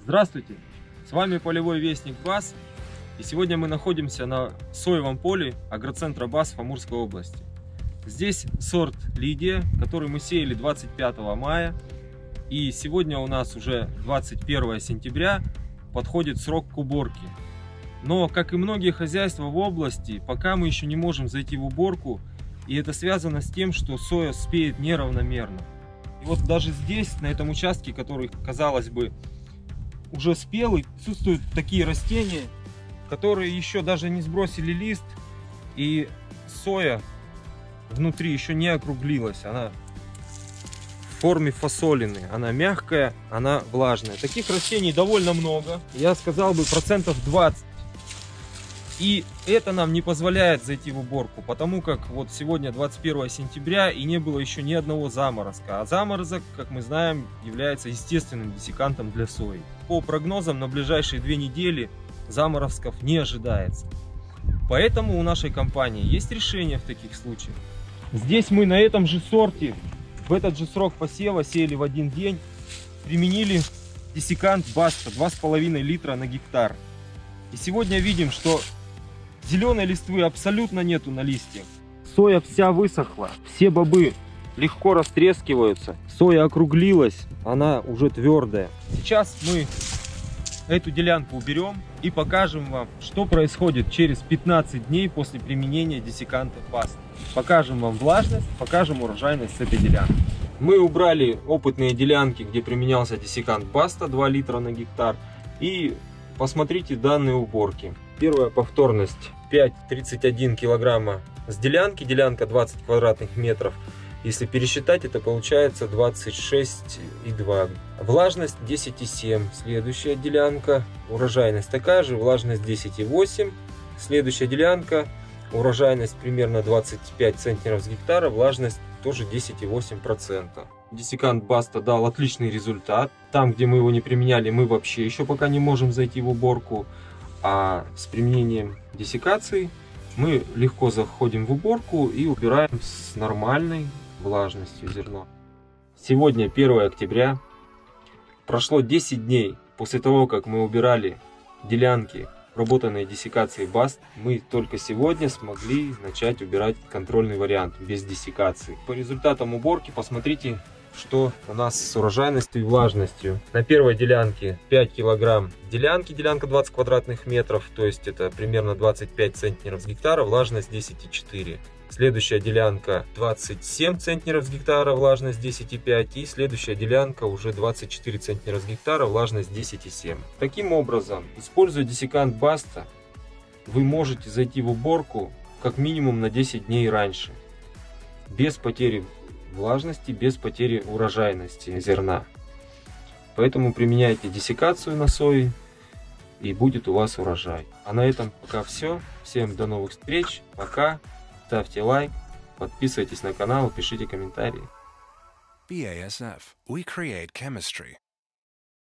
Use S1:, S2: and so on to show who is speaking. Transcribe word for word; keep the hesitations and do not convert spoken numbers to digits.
S1: Здравствуйте, с вами полевой вестник БАС, и сегодня мы находимся на соевом поле агроцентра БАС в Амурской области. Здесь сорт Лидия, который мы сеяли двадцать пятого мая, и сегодня у нас уже двадцать первое сентября, подходит срок к уборке. Но, как и многие хозяйства в области, пока мы еще не можем зайти в уборку, и это связано с тем, что соя спеет неравномерно. И вот даже здесь, на этом участке, который, казалось бы, уже спелый, присутствуют такие растения, которые еще даже не сбросили лист, и соя внутри еще не округлилась, она в форме фасолины, она мягкая, она влажная. Таких растений довольно много, я сказал бы процентов двадцать. И это нам не позволяет зайти в уборку, потому как вот сегодня двадцать первое сентября и не было еще ни одного заморозка. А заморозок, как мы знаем, является естественным диссекантом для сои. По прогнозам на ближайшие две недели заморозков не ожидается. Поэтому у нашей компании есть решение в таких случаях. Здесь мы на этом же сорте, в этот же срок посева, сеяли в один день, применили диссекант Баста два с половиной литра на гектар. И сегодня видим, что зеленой листвы абсолютно нету на листьях. Соя вся высохла, все бобы легко растрескиваются, соя округлилась, она уже твердая. Сейчас мы эту делянку уберем и покажем вам, что происходит через пятнадцать дней после применения диссеканта Баста. Покажем вам влажность, покажем урожайность с этой делянки. Мы убрали опытные делянки, где применялся диссекант Баста два литра на гектар, и посмотрите данные уборки. Первая повторность пять тридцать один килограмма с делянки, делянка двадцать квадратных метров. Если пересчитать, это получается двадцать шесть и два. Влажность десять и семь. Следующая делянка, урожайность такая же, влажность десять и восемь. Следующая делянка, урожайность примерно двадцать пять центнеров с гектара, влажность тоже десять и восемь процентов. Диссекант Баста дал отличный результат. Там, где мы его не применяли, мы вообще еще пока не можем зайти в уборку. А с применением диссекации мы легко заходим в уборку и убираем с нормальной влажностью зерно. Сегодня первое октября. Прошло десять дней после того, как мы убирали делянки, обработанные диссекацией Баст. Мы только сегодня смогли начать убирать контрольный вариант без диссекации. По результатам уборки посмотрите, что у нас с урожайностью и влажностью. На первой делянке пять килограмм делянки, делянка двадцать квадратных метров, то есть это примерно двадцать пять центнеров с гектара, влажность десять и четыре. Следующая делянка двадцать семь центнеров с гектара, влажность десять и пять. И следующая делянка уже двадцать четыре центнера с гектара, влажность десять и семь. Таким образом, используя диссекант Баста, вы можете зайти в уборку как минимум на десять дней раньше, без потери влажности, без потери урожайности зерна. Поэтому применяйте диссекацию на сои, и будет у вас урожай. А на этом пока все. Всем до новых встреч. Пока. Ставьте лайк, подписывайтесь на канал, пишите комментарии.
S2: би эй эс эф. We create chemistry.